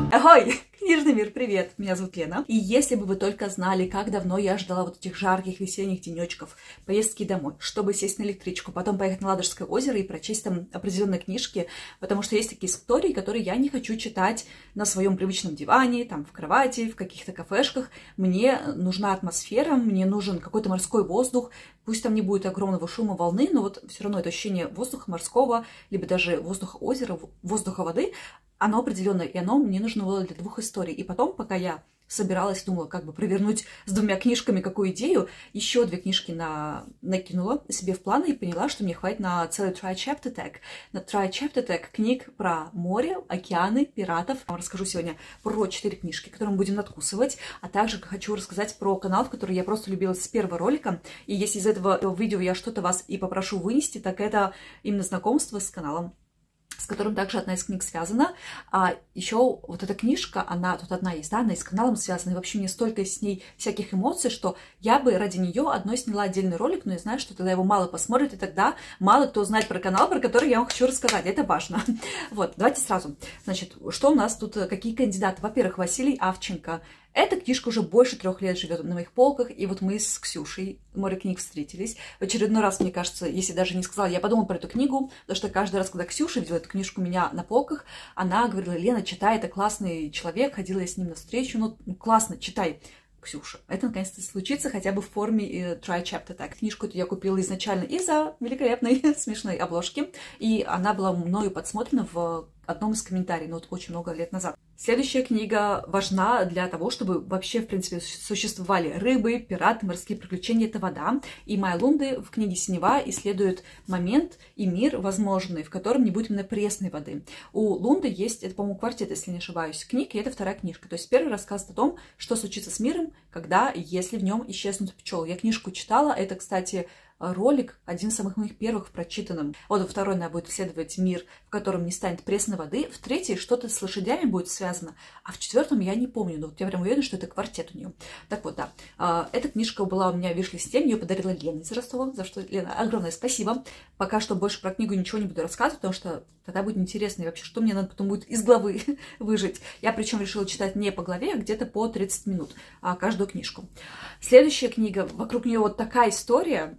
Ахой! Книжный мир, привет! Меня зовут Лена. И если бы вы только знали, как давно я ждала вот этих жарких весенних денечков, поездки домой, чтобы сесть на электричку, потом поехать на Ладожское озеро и прочесть там определенные книжки, потому что есть такие истории, которые я не хочу читать на своем привычном диване, там в кровати, в каких-то кафешках. Мне нужна атмосфера, мне нужен какой-то морской воздух, пусть там не будет огромного шума волны, но вот все равно это ощущение воздуха морского, либо даже воздуха озера, воздуха воды, оно определенное, и оно мне нужно было для двух историй. И потом, пока я собиралась, думала, как бы провернуть с двумя книжками какую идею, еще две книжки накинула себе в планы и поняла, что мне хватит на целый Tri-Chapter Tag. На Tri-Chapter Tag книг про море, океаны, пиратов. Я вам расскажу сегодня про 4 книжки, которые мы будем надкусывать, а также хочу рассказать про канал, который я просто любила с первого ролика. И если из этого видео я что-то вас и попрошу вынести, так это именно знакомство с каналом, с которым также одна из книг связана. А еще вот эта книжка, она тут одна есть, да, она и с каналом связана. И вообще мне столько с ней всяких эмоций, что я бы ради нее одной сняла отдельный ролик, но я знаю, что тогда его мало посмотрит, и тогда мало кто знает про канал, про который я вам хочу рассказать. Это важно. Вот, давайте сразу. Значит, что у нас тут, какие кандидаты? Во-первых, Василий Авченко. Эта книжка уже больше 3 лет живет на моих полках, и вот мы с Ксюшей, море книг, встретились. В очередной раз, мне кажется, если даже не сказала, я подумала про эту книгу, потому что каждый раз, когда Ксюша видела эту книжку у меня на полках, она говорила: Лена, читай, это классный человек, ходила я с ним навстречу, ну классно, читай. Ксюша. Это наконец-то случится хотя бы в форме Tri-Chapter Tag. Книжку эту я купила изначально из-за великолепной смешной обложки, и она была мною подсмотрена в одном из комментариев, но вот очень много лет назад. Следующая книга важна для того, чтобы вообще, в принципе, существовали рыбы, пираты, морские приключения — это вода. И Майя Лунде в книге «Синева» исследует момент и мир возможный, в котором не будет именно пресной воды. У Лунды есть, это, по-моему, квартет, если не ошибаюсь, книг, и это вторая книжка. То есть первый рассказ о том, что случится с миром, когда, если в нем исчезнут пчелы. Я книжку читала, это, кстати, ролик, один из самых моих первых прочитанным. Вот во второй она будет исследовать мир, в котором не станет пресной воды. В третьей что-то с лошадями будет связано. А в четвертом я не помню, но вот я прям уверена, что это квартет у нее. Так вот, да. Эта книжка была у меня в виш-листе, мне ее подарила Лена из Ростова, за что, Лена, огромное спасибо. Пока что больше про книгу ничего не буду рассказывать, потому что тогда будет интересно, и вообще, что мне надо потом будет из главы выжить. Я причем решила читать не по главе, а где-то по 30 минут каждую книжку. Следующая книга, вокруг нее вот такая история.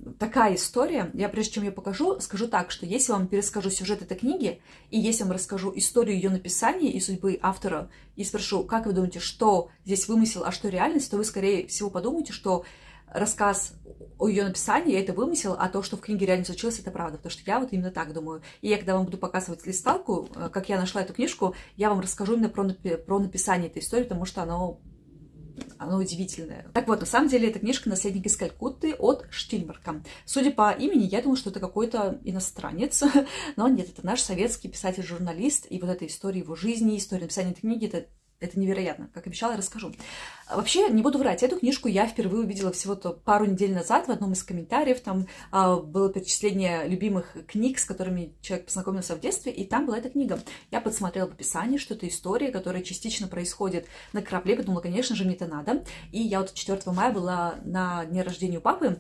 Я, прежде чем ее покажу, скажу так, что если вам перескажу сюжет этой книги, и если вам расскажу историю ее написания и судьбы автора, и спрошу, как вы думаете, что здесь вымысел, а что реальность, то вы, скорее всего, подумаете, что рассказ о ее написании — это вымысел, а то, что в книге реально случилось, это правда. Потому что я вот именно так думаю. И я, когда вам буду показывать листалку, как я нашла эту книжку, я вам расскажу именно про написание этой истории, потому что оно удивительное. Так вот, на самом деле, это книжка «Наследник из Калькутты» от Штильмарка. Судя по имени, я думала, что это какой-то иностранец, но нет, это наш советский писатель-журналист, и вот эта история его жизни, история написания этой книги — это невероятно. Как обещала, расскажу. Вообще, не буду врать, эту книжку я впервые увидела всего-то пару недель назад в одном из комментариев. Там было перечисление любимых книг, с которыми человек познакомился в детстве, и там была эта книга. Я подсмотрела в описании, что это история, которая частично происходит на корабле. Подумала, конечно же, мне это надо. И я вот 4 мая была на дне рождения у папы,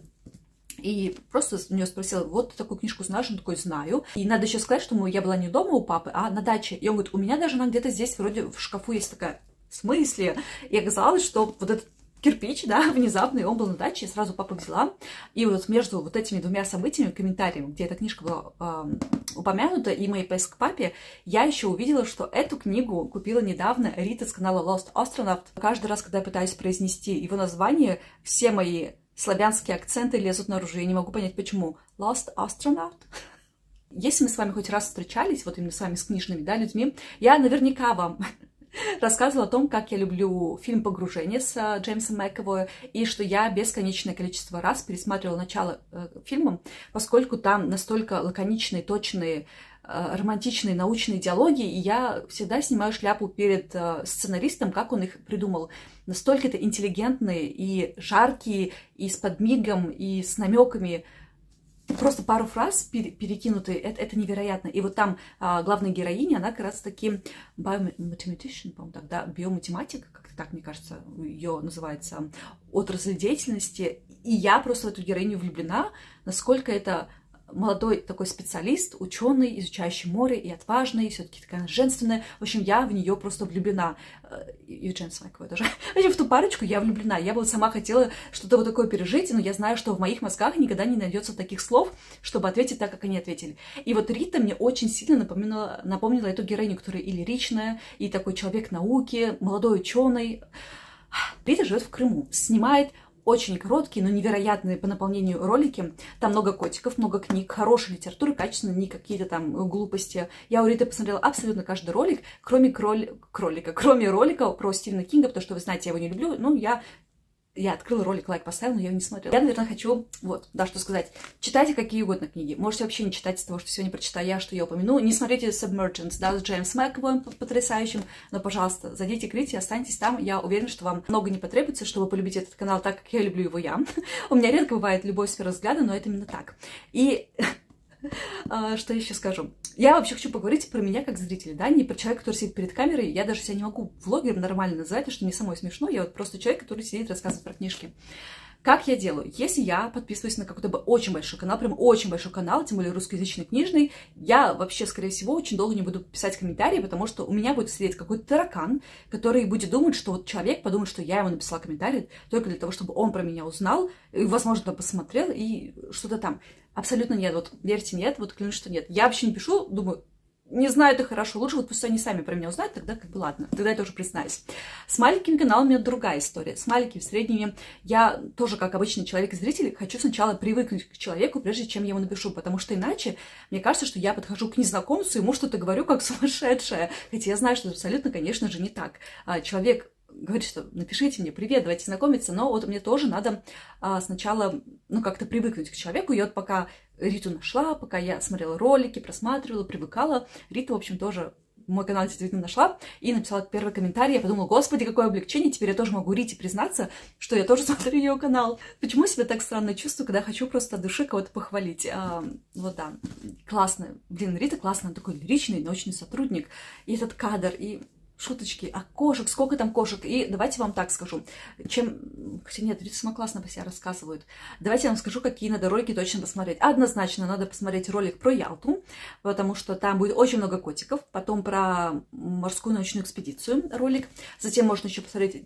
и просто у нее спросила: вот ты такую книжку знаешь? Он такой: знаю. И надо еще сказать, что я была не дома у папы, а на даче. И он говорит: у меня даже она где-то здесь вроде в шкафу есть. Такая: в смысле? И оказалось, что вот этот кирпич, да, внезапный, он был на даче, и сразу папа взяла. И вот между вот этими двумя событиями, комментариями, где эта книжка была упомянута, и моей поиск к папе, я еще увидела, что эту книгу купила недавно Рита с канала Lost Astronaut. Каждый раз, когда я пытаюсь произнести его название, все мои славянские акценты лезут наружу. Я не могу понять, почему. Lost Astronaut. Если мы с вами хоть раз встречались, вот именно с вами, с книжными, да, людьми, я наверняка вам рассказывала о том, как я люблю фильм «Погружение» с Джеймсом Макэвой, и что я бесконечное количество раз пересматривала начало фильма, поскольку там настолько лаконичные, точные, романтичные научные диалоги, и я всегда снимаю шляпу перед сценаристом, как он их придумал. Настолько это интеллигентные и жаркие, и с подмигом, и с намеками. Просто пару фраз перекинутые, это невероятно. И вот там главная героиня, она как раз таки biomатематician, по-моему, так, да, биоматематик, как-то так, мне кажется, ее называется, отрасль деятельности. И я просто в эту героиню влюблена, насколько это молодой такой специалист, ученый, изучающий море, и отважный, все-таки такая женственная. В общем, я в нее просто влюблена. Евген Смайкова даже. В общем, в ту парочку я влюблена. Я бы вот сама хотела что-то вот такое пережить, но я знаю, что в моих мозгах никогда не найдется таких слов, чтобы ответить так, как они ответили. И вот Рита мне очень сильно напомнила эту героиню, которая и лиричная, и такой человек науки, молодой ученый. Рита живет в Крыму, снимает очень короткие, но невероятные по наполнению ролики. Там много котиков, много книг, хорошая литература, качественная, не какие-то там глупости. Я у Риты посмотрела абсолютно каждый ролик, кроме ролика про Стивена Кинга, потому что, вы знаете, я его не люблю. Ну, я открыла ролик, лайк поставила, но я его не смотрела. Я, наверное, хочу, что сказать. Читайте какие угодно книги. Можете вообще не читать из того, что сегодня прочитаю я, что я упомяну. Не смотрите Submergence, да, с Джеймсом Макэвоем потрясающим. Но, пожалуйста, зайдите к Рите, останьтесь там. Я уверена, что вам много не потребуется, чтобы полюбить этот канал так, как я люблю его я. У меня редко бывает любовь с первого взгляда, но это именно так. И что еще скажу? Я вообще хочу поговорить про меня как зрителя, да, не про человека, который сидит перед камерой. Я даже себя не могу влогером нормально назвать, потому что мне самой смешно. Я вот просто человек, который сидит и рассказывает про книжки. Как я делаю? Если я подписываюсь на какой-то очень большой канал, прям очень большой канал, тем более русскоязычный книжный, я вообще, скорее всего, очень долго не буду писать комментарии, потому что у меня будет сидеть какой-то таракан, который будет думать, что вот человек подумает, что я ему написала комментарий только для того, чтобы он про меня узнал, и, возможно, посмотрел и что-то там. Абсолютно нет, вот верьте, нет, вот клянусь, что нет. Я вообще не пишу, думаю, не знаю, это хорошо, лучше вот пусть они сами про меня узнают, тогда как бы ладно, тогда я тоже признаюсь. С маленькими каналами у меня другая история. С маленькими, средними, я тоже, как обычный человек и зритель, хочу сначала привыкнуть к человеку, прежде чем я ему напишу, потому что иначе мне кажется, что я подхожу к незнакомцу, ему что-то говорю как сумасшедшая, хотя я знаю, что это абсолютно, конечно же, не так. Человек говорит, что напишите мне, привет, давайте знакомиться, но вот мне тоже надо сначала, как-то привыкнуть к человеку. И вот пока Риту нашла, пока я смотрела ролики, просматривала, привыкала, Рита, в общем, тоже мой канал действительно нашла и написала первый комментарий. Я подумала, господи, какое облегчение, теперь я тоже могу Рите признаться, что я тоже смотрю ее канал. Почему я себя так странно чувствую, когда хочу просто от души кого-то похвалить? Вот да, классно. Блин, Рита классная, такой лиричный, научный сотрудник. И этот кадр, и шуточки, а кошек, сколько там кошек. И давайте вам так скажу, хотя нет, Рита сама классно по себе рассказывают. Давайте я вам скажу, какие надо ролики точно посмотреть. Однозначно надо посмотреть ролик про Ялту, потому что там будет очень много котиков. Потом про морскую научную экспедицию ролик. Затем можно еще посмотреть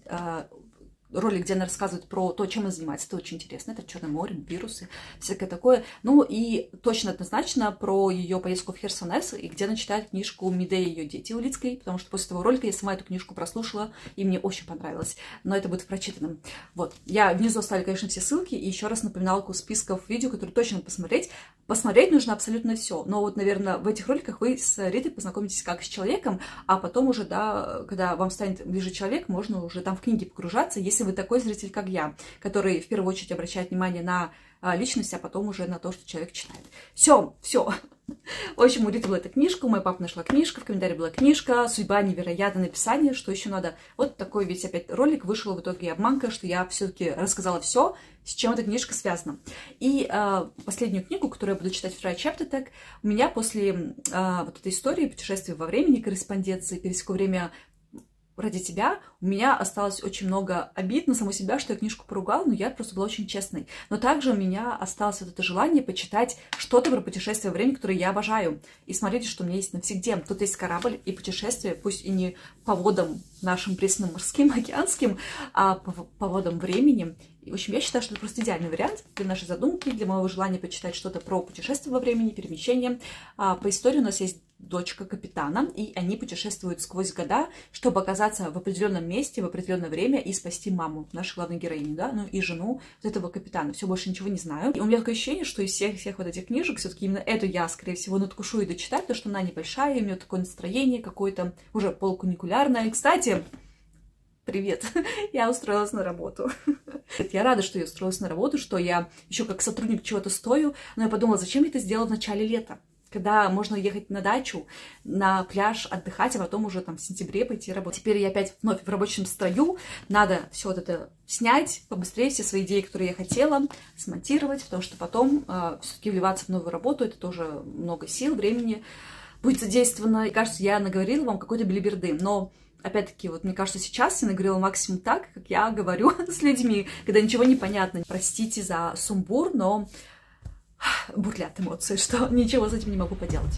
ролик, где она рассказывает про то, чем она занимается. Это очень интересно. Это Черное море, вирусы, всякое такое. Ну и точно однозначно про ее поездку в Херсонес, и где она читает книжку «Медея и ее дети» Улицкой, потому что после того ролика я сама эту книжку прослушала, и мне очень понравилось. Но это будет в прочитанном. Вот. Я внизу оставлю, конечно, все ссылки, и еще раз напоминалку списков видео, которые точно надо посмотреть. Посмотреть нужно абсолютно все. Но вот, наверное, в этих роликах вы с Ритой познакомитесь как с человеком, а потом уже, да, когда вам станет ближе человек, можно уже там в книги погружаться, если вы такой зритель, как я, который в первую очередь обращает внимание на личность, а потом уже на то, что человек читает. Все. В общем, у Риты была эта книжка, у моей папы нашла книжка, в комментарии была книжка, судьба невероятное написание, что еще надо. Вот такой весь опять ролик вышел в итоге обманка, что я все-таки рассказала все, с чем эта книжка связана. И последнюю книгу, которую я буду читать вторая chapter tag, у меня после вот этой истории путешествия во времени, корреспонденции, пересеку время ради тебя, у меня осталось очень много обид на саму себя, что я книжку поругала, но я просто была очень честной. Но также у меня осталось вот это желание почитать что-то про путешествие во времени, которое я обожаю. И смотрите, что у меня есть навсегда. Тут есть корабль и путешествие, пусть и не по водам нашим пресным морским, океанским, а по водам времени. И, в общем, я считаю, что это просто идеальный вариант для нашей задумки, для моего желания почитать что-то про путешествие во времени, перемещение. По истории у нас есть дочка капитана, и они путешествуют сквозь года, чтобы оказаться в определенном месте, в определенное время и спасти маму, нашу главную героиню, да, ну и жену вот этого капитана. Все, больше ничего не знаю. И у меня такое ощущение, что из всех вот этих книжек все-таки именно эту я, скорее всего, надкушу и дочитаю, потому что она небольшая, и у нее такое настроение какое-то уже полукуникулярное. И, кстати, привет, я устроилась на работу. Я рада, что я устроилась на работу, что я еще как сотрудник чего-то стою, но я подумала, зачем я это сделала в начале лета, когда можно ехать на дачу, на пляж, отдыхать, а потом уже там в сентябре пойти работать. Теперь я опять вновь в рабочем строю, надо все вот это снять, побыстрее все свои идеи, которые я хотела, смонтировать, потому что потом все-таки вливаться в новую работу, это тоже много сил, времени будет задействовано. И кажется, я наговорила вам какой-то белиберды, но опять-таки, вот мне кажется, сейчас я наговорила максимум так, как я говорю с людьми, когда ничего не понятно. Простите за сумбур, но бурлят эмоции, что ничего с этим не могу поделать.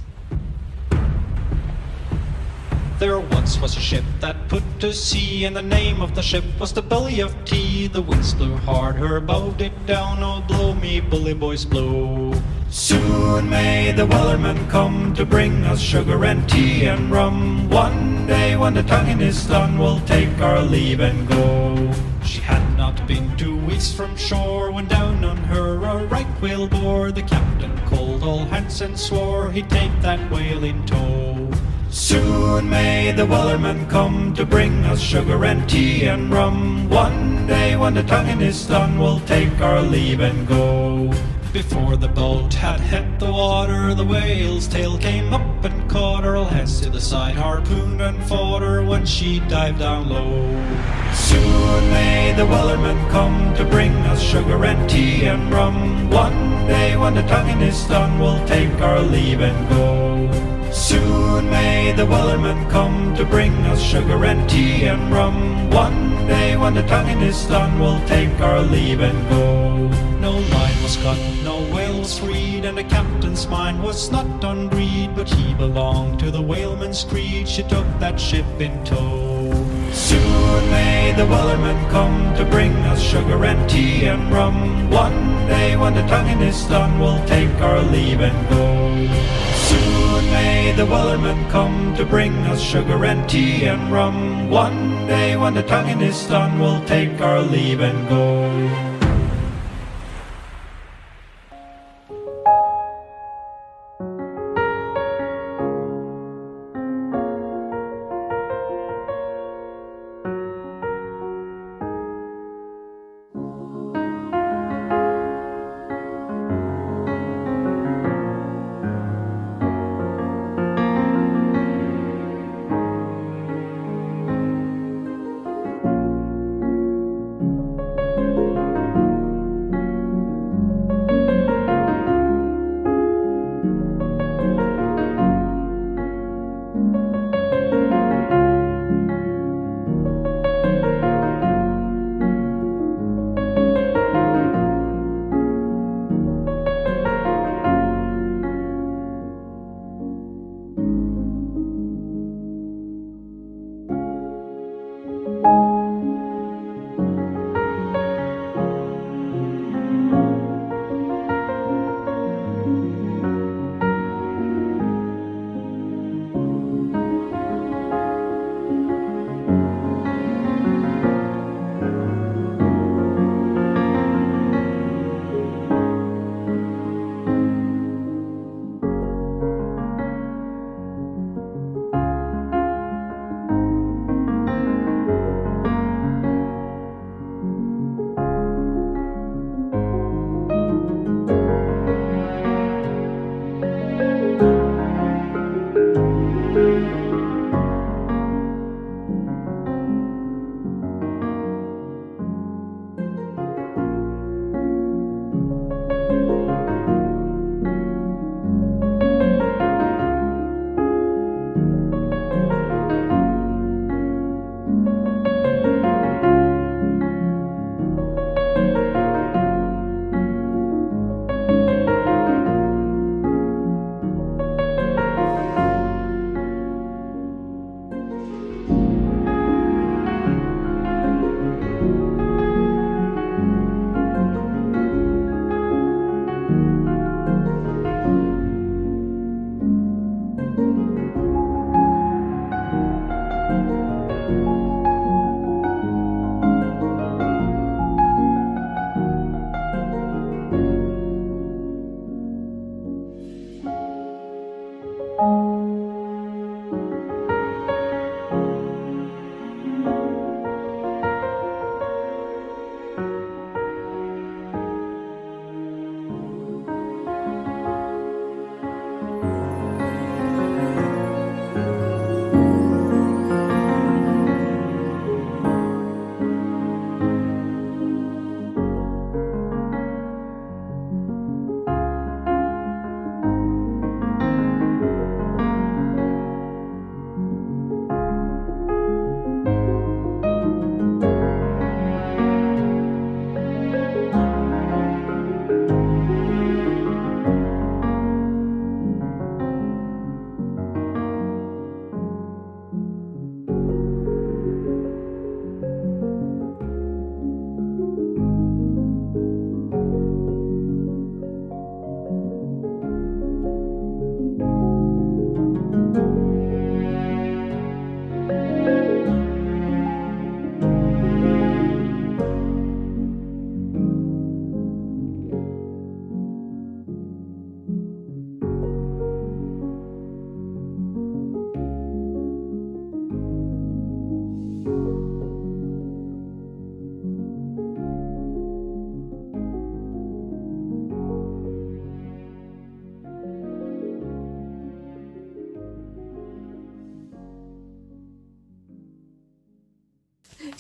There once was a ship that put to sea, and the name of the ship was the Billy of Tea. The winds blew hard, her bow did down, oh blow me bully boys blow. Soon may the wellerman come to bring us sugar and tea and rum. One day when the tonguing is done, we'll take our leave and go. She had not been 2 weeks from shore when down on her a right whale bore. The captain called all hands and swore he'd take that whale in tow. Soon may the wellerman come to bring us sugar and tea and rum. One day when the tonguing is done, we'll take our leave and go. Before the boat had hit the water, the whale's tail came up and caught her. All hands to the side, harpooned and fought her when she dived down low. Soon may the wellerman come to bring us sugar and tea and rum. One day when the tonguing is done, we'll take our leave and go. Soon may the wellerman come to bring us sugar and tea and rum. One day when the tonguing is done, we'll take our leave and go. No line was cut, no whale was freed, and the captain's mind was not ungreed, but he belonged to the whaleman's creed. She took that ship in tow. Soon may the wellerman come to bring us sugar and tea and rum. One day when the tonguing is done, we'll take our leave and go. Soon may the wellerman come to bring us sugar and tea and rum. One day when the tonguing is done, we'll take our leave and go.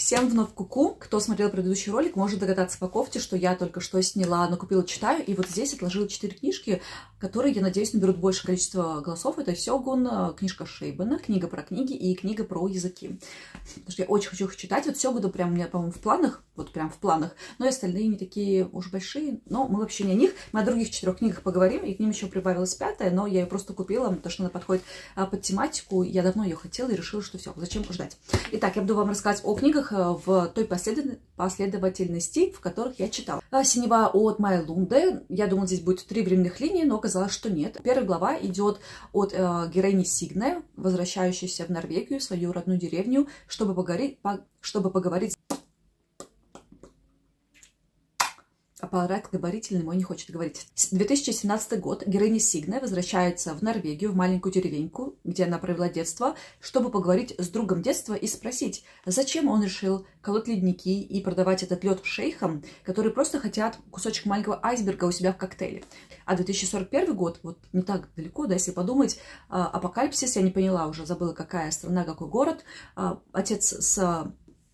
Всем вновь ку-ку. Кто смотрел предыдущий ролик, может догадаться по кофте, что я только что сняла, накупила, читаю. И вот здесь отложила 4 книжки, которые, я надеюсь, наберут большее количество голосов. Это Сёгун, книжка Шейбана, книга про книги и книга про языки. Потому что я очень хочу их читать. Вот Сёгуна прям у меня, по-моему, в планах. Вот прям в планах. Но и остальные не такие уж большие. Но мы вообще не о них. Мы о других 4 книгах поговорим. И к ним еще прибавилась 5-я. Но я ее просто купила, потому что она подходит под тематику. Я давно ее хотела и решила, что все, зачем ждать. Итак, я буду вам рассказывать о книгах в той последовательности, в которых я читала. «Синева» от Майи Лунде. Я думала, здесь будет 3 временных линии, но оказалось, что нет. Первая глава идет от героини Сигне, возвращающейся в Норвегию, свою родную деревню, чтобы поговорить. Аппарат говорительный мой не хочет говорить. 2017 год. Героиня Сигне возвращается в Норвегию, в маленькую деревеньку, где она провела детство, чтобы поговорить с другом детства и спросить, зачем он решил колоть ледники и продавать этот лед шейхам, которые просто хотят кусочек маленького айсберга у себя в коктейле. А 2041 год, вот не так далеко, да, если подумать, апокалипсис, я не поняла уже, забыла, какая страна, какой город. Отец с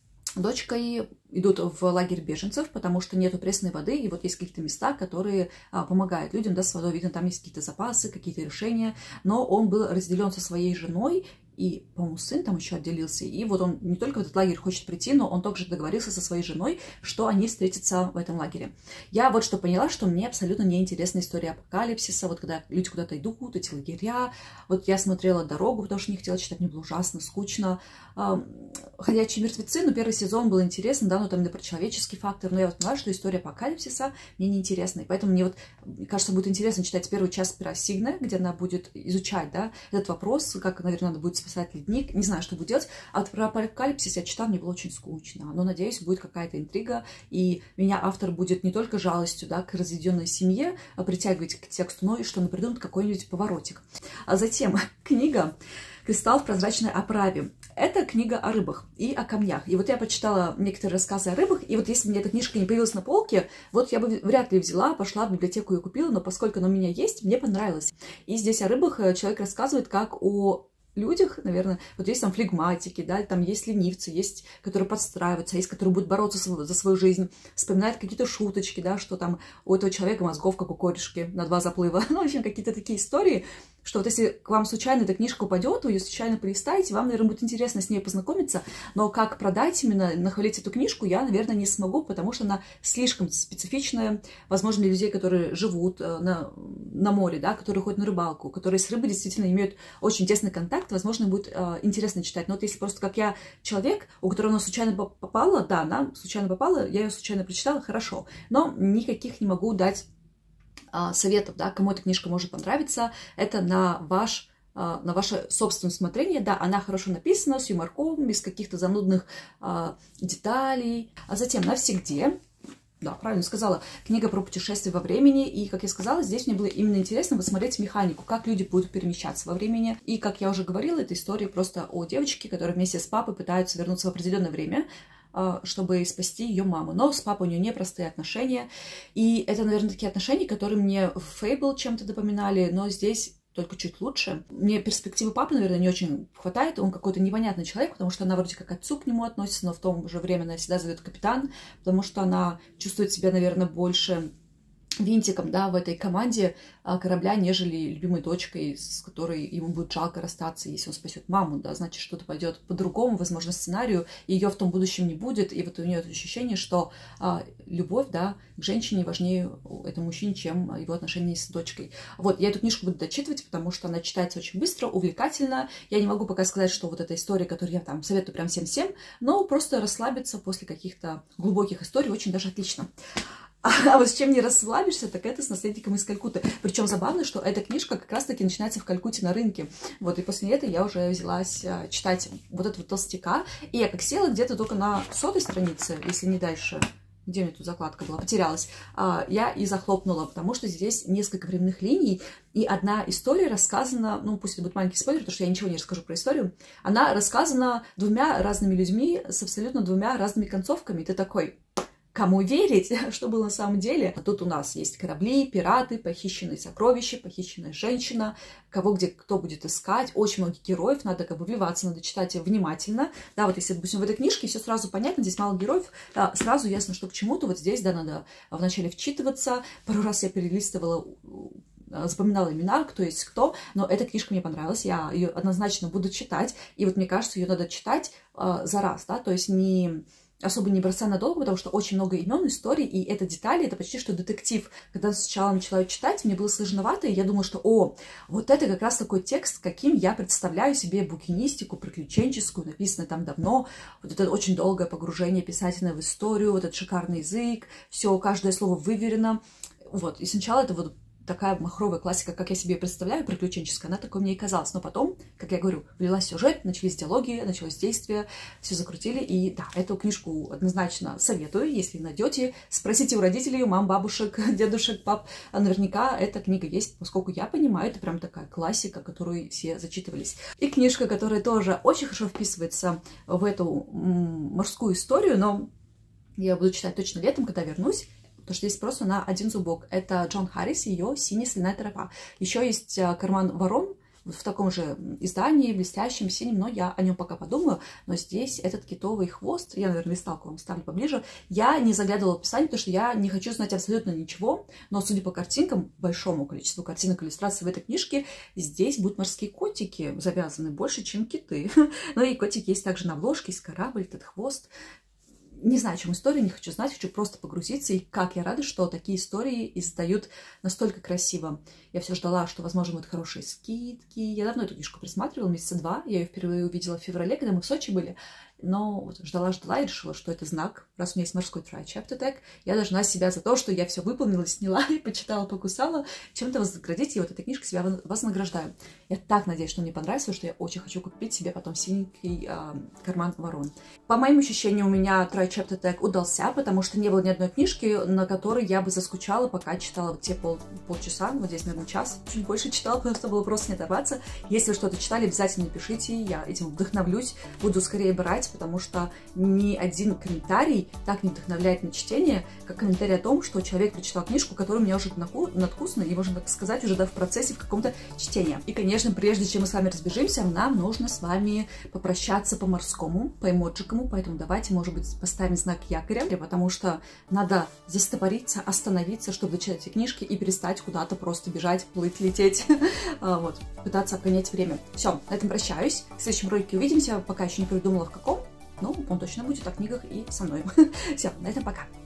дочкой идут в лагерь беженцев, потому что нету пресной воды, и вот есть какие-то места, которые помогают людям, да, с водой. Видно, там есть какие-то запасы, какие-то решения, но он был разделен со своей женой, и, по-моему, сын там еще отделился, и вот он не только в этот лагерь хочет прийти, но он также договорился со своей женой, что они встретятся в этом лагере. Я вот что поняла, что мне абсолютно неинтересна история апокалипсиса, вот когда люди куда-то идут, эти лагеря. Вот я смотрела «Дорогу», потому что не хотела читать, мне было ужасно скучно. «Ходячие мертвецы», ну, первый сезон был интересный, да, но там именно про человеческий фактор, но я вот поняла, что история апокалипсиса мне неинтересна, и поэтому мне вот, кажется, будет интересно читать первую часть про Сигне, где она будет изучать, да, этот вопрос, как, наверное, надо будет спасать ледник, не знаю, что будет делать, а вот про апокалипсис я читала, мне было очень скучно, но, надеюсь, будет какая-то интрига, и меня автор будет не только жалостью, да, к разведенной семье притягивать к тексту, но и что он придумает какой-нибудь поворотик. А затем книга «Кристалл в прозрачной оправе». Это книга о рыбах и о камнях. И вот я почитала некоторые рассказы о рыбах, и вот если бы мне эта книжка не появилась на полке, вот я бы вряд ли взяла, пошла в библиотеку и купила, но поскольку она у меня есть, мне понравилось. И здесь о рыбах человек рассказывает как о людях, наверное, вот есть там флегматики, да, там есть ленивцы, есть, которые подстраиваются, есть, которые будут бороться за свою жизнь, вспоминают какие-то шуточки, да, что там у этого человека мозгов, как у корешки, на 2 заплыва. Ну, в общем, какие-то такие истории, что вот если к вам случайно эта книжка упадет, вы ее случайно полистаете, вам, наверное, будет интересно с ней познакомиться, но как продать именно, нахвалить эту книжку, я, наверное, не смогу, потому что она слишком специфичная, возможно, для людей, которые живут на море, да, которые ходят на рыбалку, которые с рыбой действительно имеют очень тесный контакт, возможно, будет интересно читать. Но вот если просто как я человек, у которого она случайно попала, да, она случайно попала, я ее случайно прочитала, хорошо, но никаких не могу дать советов, да, кому эта книжка может понравиться, это на ваше собственное усмотрение, да, она хорошо написана, с юморком, без каких-то занудных деталей. А затем «Навсегде». Да, правильно сказала. Книга про путешествие во времени. И, как я сказала, здесь мне было именно интересно посмотреть механику, как люди будут перемещаться во времени. И, как я уже говорила, это история просто о девочке, которая вместе с папой пытаются вернуться в определенное время, чтобы спасти ее маму. Но с папой у нее непростые отношения. И это, наверное, такие отношения, которые мне в Фейбл чем-то напоминали, но здесь только чуть лучше. Мне перспективы папы, наверное, не очень хватает. Он какой-то непонятный человек, потому что она вроде как отцу к нему относится, но в то же время она всегда зовет капитан, потому что она чувствует себя, наверное, больше винтиком, да, в этой команде корабля, нежели любимой дочкой, с которой ему будет жалко расстаться, если он спасет маму, да, значит, что-то пойдет по-другому, возможно, сценарию, и ее в том будущем не будет, и вот у нее ощущение, что любовь, да, к женщине важнее этому мужчине, чем его отношения с дочкой. Вот, я эту книжку буду дочитывать, потому что она читается очень быстро, увлекательно, я не могу пока сказать, что вот эта история, которую я там советую прям всем-всем, но просто расслабиться после каких-то глубоких историй очень даже отлично. А вот с чем не расслабишься, так это с «Наследником из Калькутты». Причем забавно, что эта книжка как раз-таки начинается в Калькутте на рынке. Вот, и после этого я уже взялась читать вот этого толстяка. И я как села где-то только на 100-й странице, если не дальше. Где у меня тут закладка была? Потерялась. Я и захлопнула, потому что здесь несколько временных линий, и одна история рассказана, ну, пусть это будет маленький спойлер, потому что я ничего не расскажу про историю, она рассказана 2 разными людьми с абсолютно 2 разными концовками. Ты такой... кому верить, что было на самом деле. А тут у нас есть корабли, пираты, похищенные сокровища, похищенная женщина, кто будет искать. Очень много героев, надо как бы вливаться, надо читать внимательно. Да, вот если, допустим, в этой книжке все сразу понятно, здесь мало героев, сразу ясно, что к чему-то. Вот здесь, да, надо вначале вчитываться. Пару раз я перелистывала, запоминала имена, кто есть кто, но эта книжка мне понравилась, я ее однозначно буду читать. И вот мне кажется, ее надо читать за раз, да, то есть особо не бросая надолго, потому что очень много имен, историй, и это детали, это почти что детектив. Когда сначала начала читать, мне было сложновато, и я думала, что, вот это как раз такой текст, каким я представляю себе букинистику приключенческую, написанную там давно, вот это очень долгое погружение писательное в историю, вот этот шикарный язык, все, каждое слово выверено. Вот, и сначала это вот такая махровая классика, как я себе представляю, приключенческая, она такой мне и казалась. Но потом, как я говорю, влилась сюжет, начались диалоги, началось действие, все закрутили. И да, эту книжку однозначно советую, если найдете. Спросите у родителей, у мам, бабушек, дедушек, пап. Наверняка эта книга есть, поскольку я понимаю, это прям такая классика, которую все зачитывались. И книжка, которая тоже очень хорошо вписывается в эту морскую историю, но я буду читать точно летом, когда вернусь. Потому что здесь просто на один зубок. Это Джон Харрис, ее «Синяя соляная тропа». Еще есть «Карман ворон» в таком же издании, блестящем, синем, но я о нем пока подумаю. Но здесь этот китовый хвост, я, наверное, листалку вам ставлю поближе, я не заглядывала в описание, потому что я не хочу знать абсолютно ничего, но судя по картинкам, большому количеству картинок, иллюстраций в этой книжке, здесь будут морские котики завязаны больше, чем киты. Ну и котики есть также на обложке, есть корабль, этот хвост. Не знаю, о чем история, не хочу знать, хочу просто погрузиться. И как я рада, что такие истории издают настолько красиво. Я все ждала, что, возможно, будут хорошие скидки. Я давно эту книжку присматривала, месяца 2. Я ее впервые увидела в феврале, когда мы в Сочи были. Но вот ждала и решила, что это знак. Раз у меня есть морской Try Chapter Tag, я должна себя за то, что я все выполнила, сняла, и почитала, покусала, чем-то вознаградить. И вот этой книжкой себя вознаграждаю. Я так надеюсь, что мне понравится, что я очень хочу купить себе потом синенький карман ворон. По моим ощущениям, у меня Try Chapter Tag удался, потому что не было ни одной книжки, на которой я бы заскучала, пока читала вот те полчаса, вот здесь, наверное, час, чуть больше читала, потому что было просто не оторваться. Если вы что-то читали, обязательно пишите, я этим вдохновлюсь, буду скорее брать, потому что ни один комментарий так не вдохновляет на чтение, как комментарий о том, что человек прочитал книжку, которая у меня уже надкусана, и, можно так сказать, уже в процессе в каком-то чтении. И, конечно, прежде чем мы с вами разбежимся, нам нужно с вами попрощаться по-морскому, по эмоджикому, поэтому давайте, может быть, поставим знак якоря, потому что надо застопориться, остановиться, чтобы дочитать эти книжки и перестать куда-то просто бежать, плыть, лететь, вот, пытаться обгонять время. Все, на этом прощаюсь. В следующем ролике увидимся, пока еще не придумала в каком. Ну, он точно будет о книгах и со мной. Все, на этом пока.